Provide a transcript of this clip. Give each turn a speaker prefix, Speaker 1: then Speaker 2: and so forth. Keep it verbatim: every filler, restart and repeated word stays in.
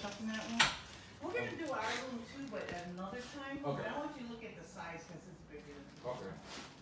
Speaker 1: stuff in that one. We're gonna do our room too, but at another time.
Speaker 2: Okay.
Speaker 1: But I want you to look at the size because it's bigger.
Speaker 2: Okay.